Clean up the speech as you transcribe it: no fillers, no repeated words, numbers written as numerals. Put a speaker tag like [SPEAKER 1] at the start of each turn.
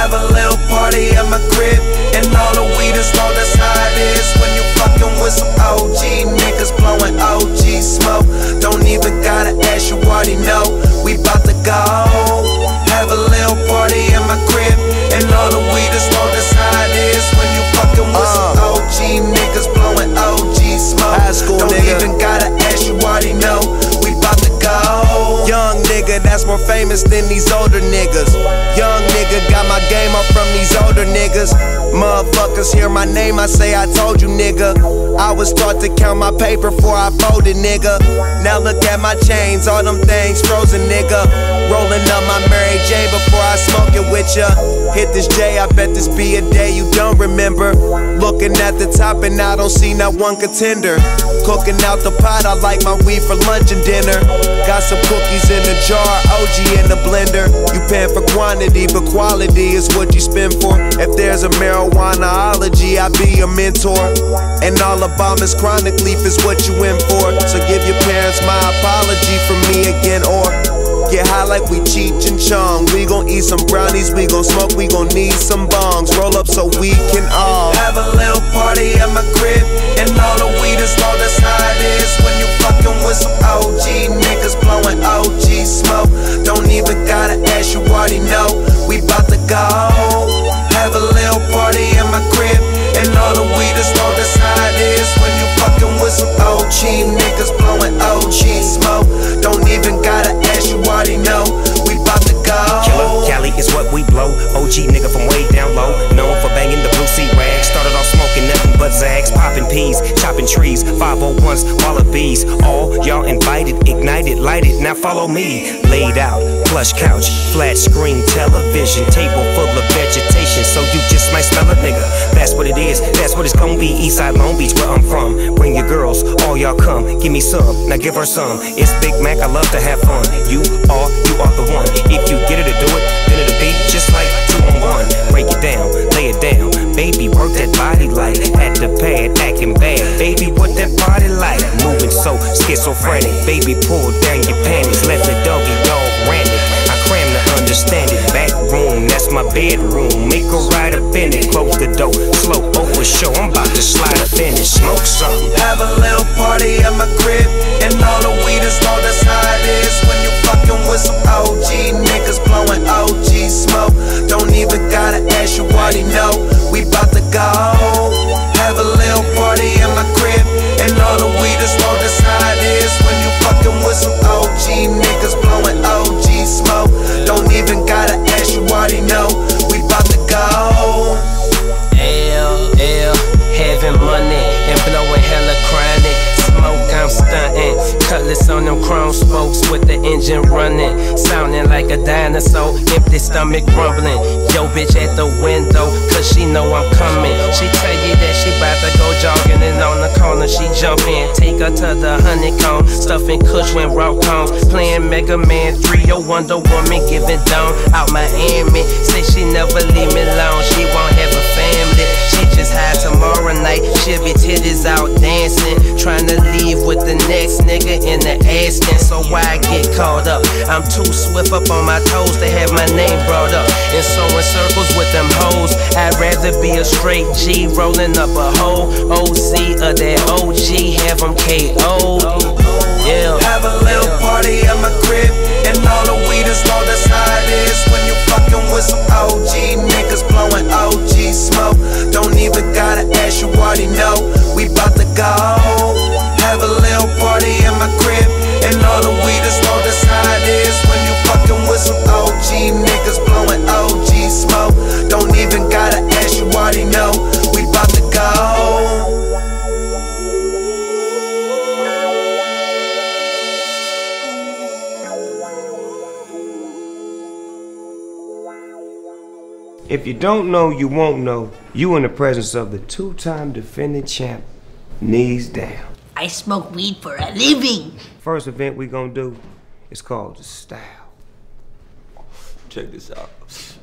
[SPEAKER 1] Have a little party at my crib, and all the weed is low, that's how it is when you fucking with some OG niggas blowing OG smoke. Don't even gotta ask, you already know we bout to go. Have a little party at my crib, and all the weed is low, that's how it is when you fucking with some OG niggas blowing OG smoke. Don't even gotta ask, you already know we bout to go. Young nigga that's more famous than these older niggas. Young nigga got my game up from these older niggas. Motherfuckers hear my name, I say I told you, nigga. I was taught to count my paper before I folded, nigga. Now look at my chains, all them things frozen, nigga. Rolling up my Mary J before I smoke it with ya. Hit this J, I bet this be a day you don't remember. Looking at the top and I don't see not one contender. Cooking out the pot, I like my weed for lunch and dinner. Got some cookies in the jar, OG in the blender. You paying for quantity, but quality is what you spend for. If there's a marijuanaology, I be your mentor. And all Obama's chronic leaf is what you in for. So give your parents my apology from me again, or get high like we Cheech and Chong. We gon' eat some brownies, we gon' smoke, we gon' need some bongs. Roll up so we can all have a little party at my crib, and all the weed is low, that's how it is when you fucking with some OG niggas blowing OG smoke. Don't even gotta ask, you already know we bout to go. Have a little party at my crib, and all the weed is low, that's how it is when you fucking with some OG niggas blowing OG smoke. Don't even gotta ask, you already know we bout to go.
[SPEAKER 2] Killer Cali is what we blow. OG nigga from way down low, known for banging the blue sea rag. Started off smoking nothing but Zags, popping peas, chopping trees, 501s, wallabies. All y'all invited, ignited, lighted. Now follow me. Laid out, plush couch, flat screen television, table full of vegetation, so you just might smell a nigga. That's what it is, that's what it's gonna be. Eastside Long Beach, where I'm from. Bring your girls, all y'all come. Give me some, now give her some. It's Big Mac, I love to have fun. You are the one. If you get her to do it, then it'll be just like 2 on 1. Break it down, lay it down. Baby, work that body like at the pad, acting bad. Baby, what that body like? Moving so schizophrenic. Baby, pull down your panties, let the doggy dog ran it. I cram to understand it. Back room, that's my bedroom. Make her ride up in it. Close the door, slow over show. I'm about to slide up in it. Smoke something.
[SPEAKER 1] Have a little party at my crib, and all the weed is low, that's how it is when you fucking with some OG niggas blowing OG smoke. Don't even gotta ask, you already know we bout to go. Have a little party at my crib, and all the weed is low, that's how it is when you fucking with some OG niggas blowing OG smoke. Don't even gotta ask, you already know we bout to go.
[SPEAKER 3] Having money and blowing hella chronic. Smoke, I'm stunting. Cutlass on them chrome spokes with the engine running. Sounding like a dinosaur, empty stomach rumbling. Yo, bitch at the window, cause she know I'm coming. She tell you that she bout to go jogging, and on the corner she jump in. Take her to the honeycomb, stuffing kush when raw cones. Playing Mega Man 3, yo, Wonder Woman giving down out Miami. Say she never leave me alone, she won't have a family. She just high tomorrow night, she'll be titties out dancing. Trying to leave with the next nigga in the Aston. So why I get caught up? I'm too swift up on my toes to have my name brought up. And so in circles with them hoes, I'd rather be a straight G rolling up a whole OC of that OG, have them KO'd. Yeah.
[SPEAKER 1] Have a little party at my crib, and all the weed is low, that's how it is when you fucking with some OG niggas blowing OG smoke. Don't even gotta ask, you already know we bout to go. Have a little party at my crib, and all the weed is low, that's how it is when you fucking with some OG niggas blowing OG smoke. Don't even gotta ask, you already know we bout to go.
[SPEAKER 2] If you don't know, you won't know. You in the presence of the 2-time defending champ, knees down.
[SPEAKER 4] I smoke weed for a living.
[SPEAKER 2] First event we gonna do is called the Style.
[SPEAKER 5] Check this out.